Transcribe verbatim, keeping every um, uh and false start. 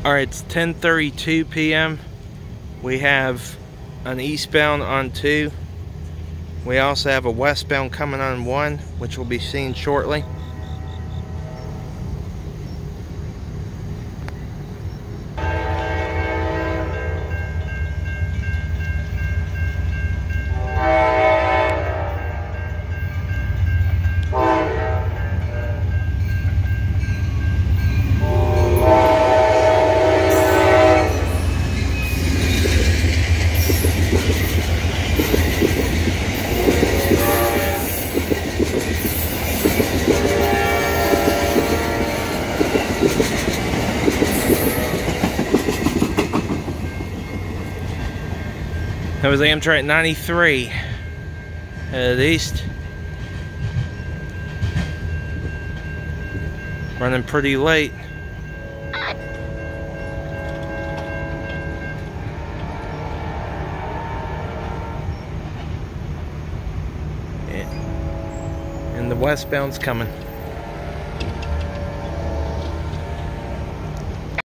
Alright, it's ten thirty-two p m We have an eastbound on two. We also have a westbound coming on one, which we'll be seeing shortly. That was Amtrak ninety-three, headed east. Running pretty late. And the westbound's coming.